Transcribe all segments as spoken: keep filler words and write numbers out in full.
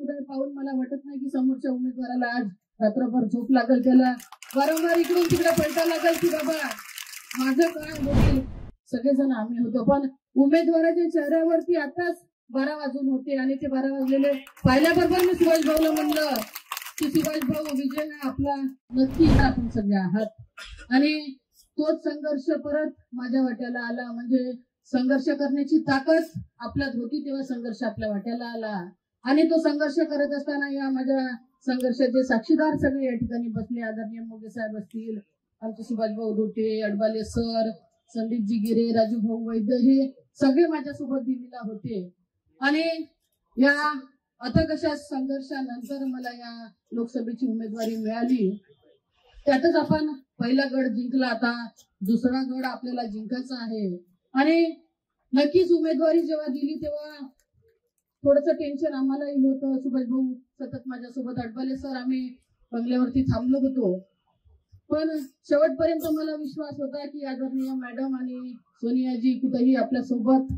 जनसमुदाय पाहून मला वाटत नाही की समोरच्या उमेदवाराला आज रात्रभर झोप लागेल, त्याला वारंवार इकडून तिकडे पलटा लागेल की बाबा माझं काय होईल. सगळेजण आम्ही होतो, पण उमेदवाराच्या चेहऱ्यावरती आताच बारा वाजून होते आणि ते बारा वाजलेले पाहिल्याबरोबर मी सुभाष भाऊला म्हणलं की सुभाष भाऊ, विजय हा आपला नक्की आपण सगळे आहात. आणि तोच संघर्ष परत माझ्या वाट्याला आला. म्हणजे संघर्ष करण्याची ताकद आपल्यात होती तेव्हा संघर्ष आपल्या वाट्याला आला. आणि तो संघर्ष करत असताना या माझ्या संघर्षाचे साक्षीदार सगळे या ठिकाणी बसले. आदरणीय मोगे साहेब असतील, आमचे सुभाष भाऊ धोटे, अडबाले सर, संदीपजी गिरे, राजू भाऊ वैद्य, हे सगळे माझ्यासोबत दिल्लीला होते. आणि या अथक अशा संघर्षानंतर मला या लोकसभेची उमेदवारी मिळाली. त्यातच आपण पहिला गड जिंकला, आता दुसरा गड आपल्याला जिंकायचा आहे. आणि नक्कीच उमेदवारी जेव्हा दिली तेव्हा थोडंसं टेन्शन आम्हालाही होतं. सुभाष भाऊ सतत माझ्यासोबत, अडबाले सर, आम्ही बंगल्यावरती थांबलो होतो. पण शेवटपर्यंत मला विश्वास होता की आदरणीय मॅडम आणि सोनियाजी कुठेही आपल्या सोबत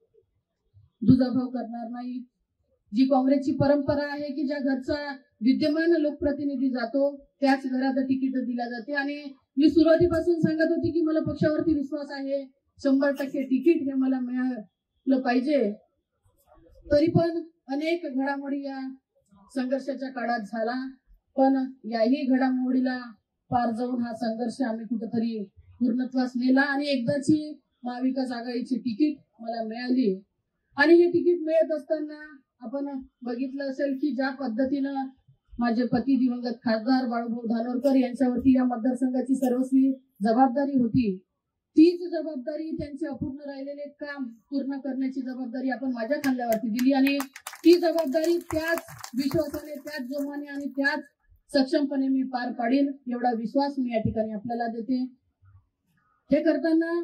दुजाभाव करणार नाही. जी काँग्रेसची परंपरा आहे की ज्या घरचा विद्यमान लोकप्रतिनिधी जातो त्याच घरात तिकीट दिल्या जाते. आणि मी सुरुवातीपासून सांगत होती की मला पक्षावरती विश्वास आहे, शंभर टक्के तिकीट हे मला मिळालं पाहिजे. तरी पण अनेक घडामोडी या संघर्षाच्या काळात झाला, पण याही घडामोडीला पार जाऊन हा संघर्ष आम्ही कुठेतरी पूर्णत्वास नेला आणि एकदाची महाविकास आघाडीची तिकीट मला मिळाली. आणि हे तिकीट मिळत असताना आपण बघितलं असेल की ज्या पद्धतीनं माझे पती दिवंगत खासदार बाळूभाऊ धानोरकर यांच्यावरती या मतदारसंघाची सर्वस्वी जबाबदारी होती, तीच जबाबदारी त्यांचे अपूर्ण राहिलेले काम पूर्ण करण्याची जबाबदारी आपण माझ्या खांद्यावरती दिली. आणि ती जबाबदारी त्याच विश्वासाने, त्याच जोमाने आणि त्याच सक्षमपणे मी पार पाडीन एवढा विश्वास मी या ठिकाणी आपल्याला देते. हे करताना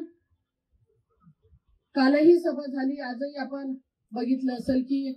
कालही सभा झाली, आजही आपण बघितलं असेल की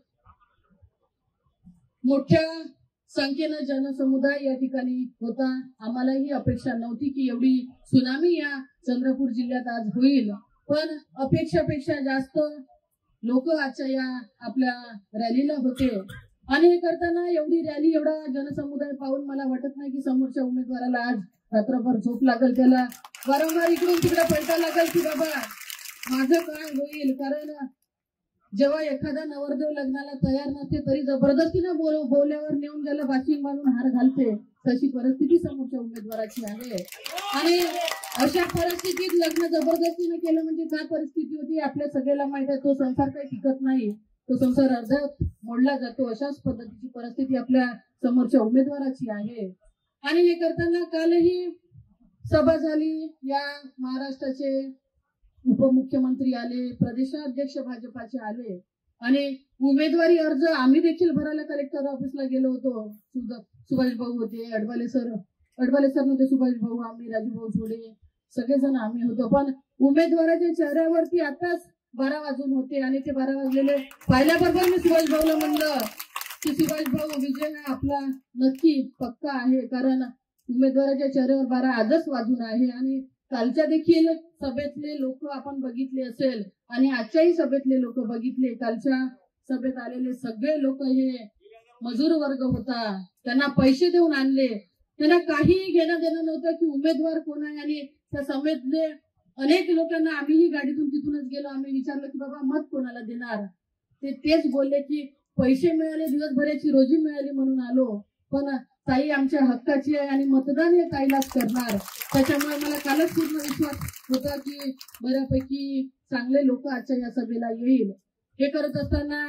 मोठ्या संख्येनं जनसमुदाय या ठिकाणी होता. आम्हालाही अपेक्षा नव्हती की एवढी सुनामी या चंद्रपूर जिल्ह्यात आज होईल, पण अपेक्षापेक्षा जास्त लोक आजच्या या आपल्या रॅलीला होते. आणि हे करताना एवढी रॅली, एवढा जनसमुदाय पाहून मला वाटत नाही की समोरच्या उमेदवाराला आज रात्रभर झोप लागेल, त्याला वारंवार इकडून तिकडे पलटा लागेल की बाबा माझं काय होईल. कारण जेव्हा एखादा नवरदेव लग्नाला तयार नसते तरी जबरदस्तीनं बोल बोल्यावर नेऊन त्याला बाशिंग बांधून हार घालते, तशी परिस्थिती समोरच्या उमेदवाराची आहे. आणि अशा परिस्थितीत लग्न जबरदस्तीनं केलं म्हणजे काय परिस्थिती होती आपल्या सगळ्याला माहित आहे. तो संसार काही टिकत नाही, तो संसार अर्ध्यात मोडला जातो. अशाच पद्धतीची परिस्थिती आपल्या समोरच्या उमेदवाराची आहे. आणि हे करताना कालही सभा झाली, या महाराष्ट्राचे उपमुख्यमंत्री आले, प्रदेशाध्यक्ष भाजपाचे आले आणि उमेदवारी अर्ज आम्ही देखील भरायला कलेक्टर ऑफिसला गेलो होतो. सुभाष भाऊ होते, अडबाले सर अडबाले सर नव्हते, सुभाष भाऊ, आम्ही, राजू भाऊ छोडे, सगळेजण आम्ही होतो. पण उमेदवाराच्या चेहऱ्यावरती आताच बारा वाजून होते आणि ते बारा वाजलेले पाहिल्याबरोबर मी सुभाष भाऊला म्हणलं की सुभाष भाऊ, विजय हा आपला नक्की पक्का आहे. कारण उमेदवाराच्या चेहऱ्यावर बारा आजच वाजून आहे. आणि कालच्या देखील सभेतले लोक आपण बघितले असेल आणि आजच्याही सभेतले लोक बघितले. कालच्या सभेत आलेले सगळे लोक हे मजूर वर्ग होता, त्यांना पैसे देऊन आणले, त्यांना काही घेणं देणं नव्हतं की उमेदवार कोण आहे. आणि त्या सभेतले अनेक लोकांना आम्हीही गाडीतून तिथूनच गेलो, आम्ही विचारलं की बाबा मत कोणाला देणार. ते तेच बोलले की पैसे मिळाले, दिवसभराची रोजी मिळाली म्हणून आलो, पण ताई आमच्या हक्काची आहे आणि मतदान हे ताईलाच करणार. त्याच्यामुळे मला कालच पूर्ण विश्वास होता की बऱ्यापैकी चांगले लोक आजच्या या सभेला येईल. हे करत असताना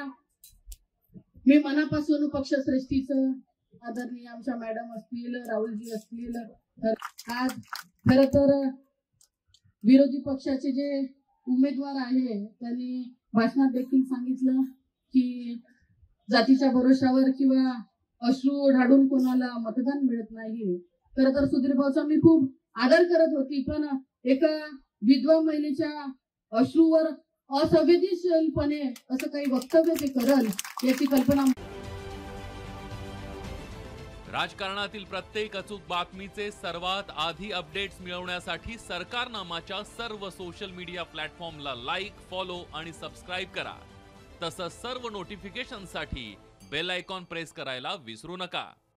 मी मनापासून पक्षश्रेष्ठीचं, आदरणीय आमच्या मॅडम असतील, राहुलजी असतील, आज खर तर विरोधी पक्षाचे जे उमेदवार आहे त्यांनी भाषणात देखील सांगितलं की जातीच्या भरोशावर किंवा अश्रू ढाळून कोणाला मतदान मिळत नाही. खरं तर सुधीर भाऊचा मी खूप आदर करत होती, पण एका विधवा महिलेच्या अश्रूवर असंवेदनशीलपणे असं काही वक्तव्य ते करल याची कल्पना. राजकारणातील प्रत्येक अचूक बातमीचे सर्वात आधी अपडेट्स मिळवण्यासाठी सरकारनामाच्या सर्व सोशल मीडिया प्लॅटफॉर्मला लाईक, फॉलो आणि सबस्क्राईब करा. तसंच सर्व नोटिफिकेशनसाठी बेल आयकॉन प्रेस करायला विसरू नका.